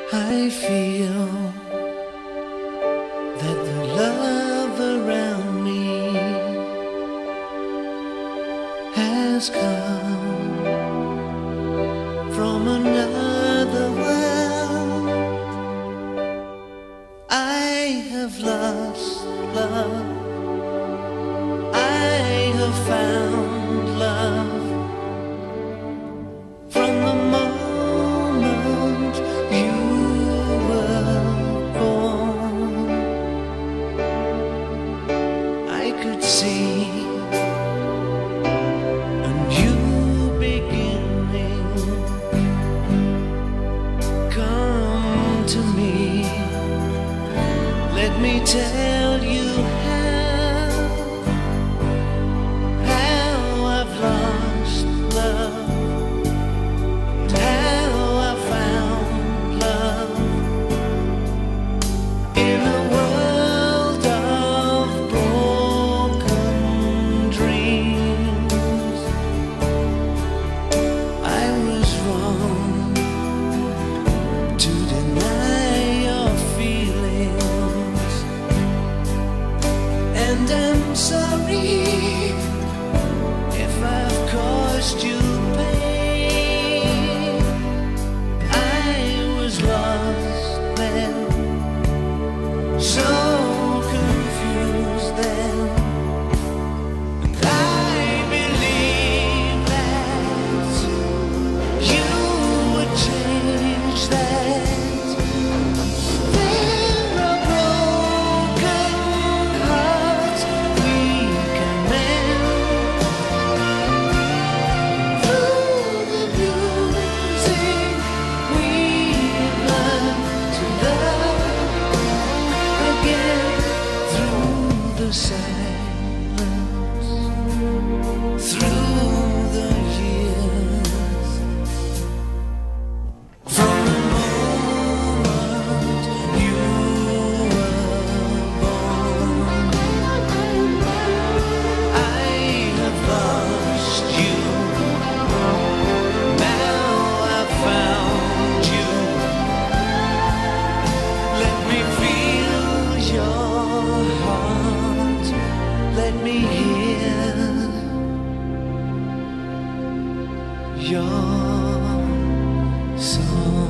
I feel that the love around me has come from another world. I have lost love, I have found love. From the moment you were born, I could see a new beginning come to me. Let me tell you how I've lost love, and I'm sorry if I've caused you pain. I was lost then, so confused then, and I believed that you would change that. Silence through the years, from the moment you were born, I have lost you. Now I've found you. Let me feel your heart. Let me hear your song.